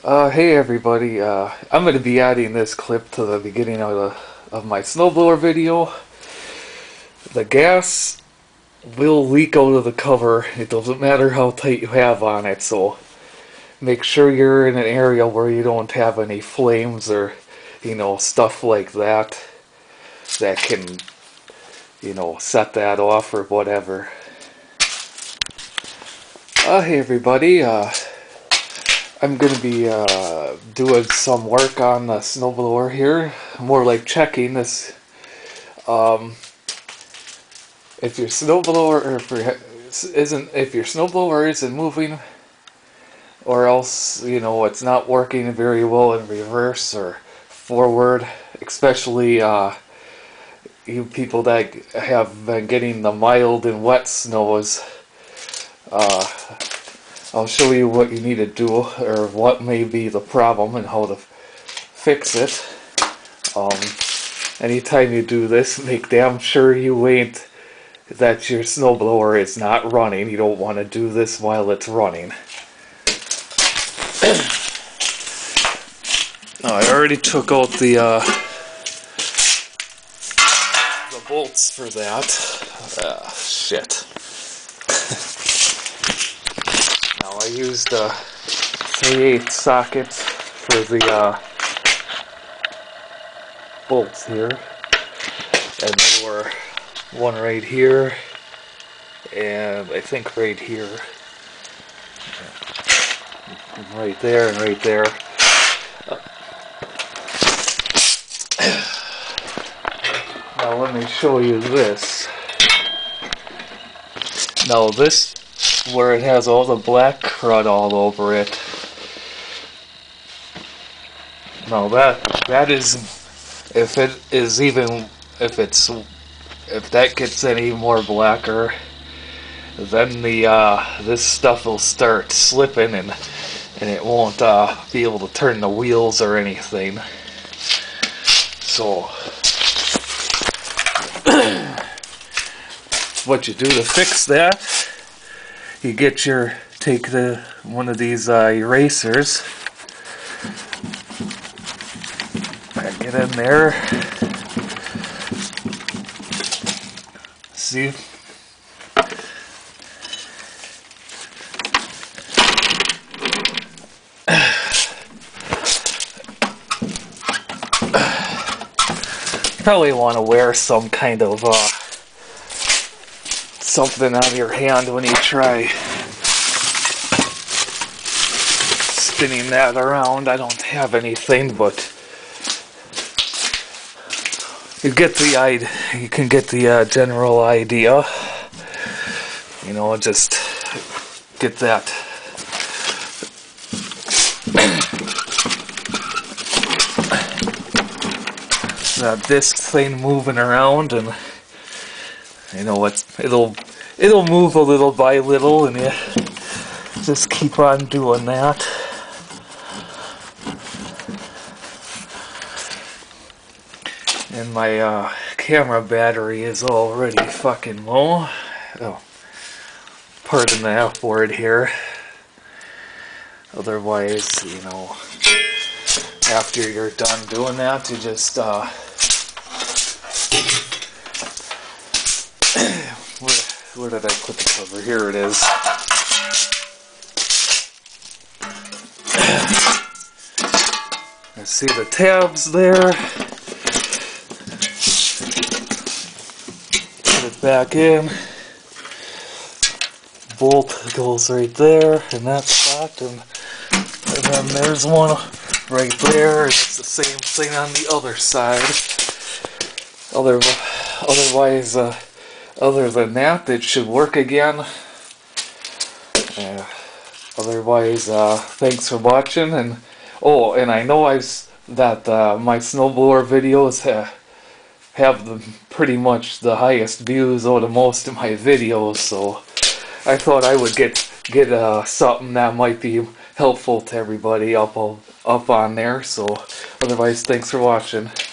Hey everybody, I'm going to be adding this clip to the beginning of my snowblower video. The gas will leak out of the cover. It doesn't matter how tight you have on it, so make sure you're in an area where you don't have any flames or, stuff like that that can, set that off or whatever. Hey everybody, I'm going to be doing some work on the snowblower here, more like checking this. If your snowblower isn't moving, or else it's not working very well in reverse or forward, especially you people that have been getting the mild and wet snows. I'll show you what you need to do, or what may be the problem and how to fix it. Anytime you do this, make damn sure that your snowblower is not running. You don't want to do this while it's running. I already took out the bolts for that. Shit. I used a 3/8 socket for the bolts here, and there were one right here, and I think right here, right there, and right there. Now let me show you this. Now this, where it has all the black crud all over it. Now that is, if that gets any more blacker, then this stuff will start slipping and it won't be able to turn the wheels or anything. So what you do to fix that, you take one of these erasers, back it in there. See? Probably want to wear some kind of something on your hand when you try spinning that around. I don't have anything, but you get the idea. You can get the general idea. Just get that. That disc thing moving around, and it'll move a little by little, and you just keep on doing that. And my camera battery is already fucking low. Oh, pardon the F word here. Otherwise, after you're done doing that, you just where did I put the cover? Here it is. I see the tabs there. Put it back in. Bolt goes right there in that spot, and then there's one right there, and it's the same thing on the other side. Otherwise, other than that, it should work again. Otherwise, thanks for watching, and I know that my snowblower videos have pretty much the highest views out of most of my videos, so I thought I would get something that might be helpful to everybody up on there. So otherwise, thanks for watching.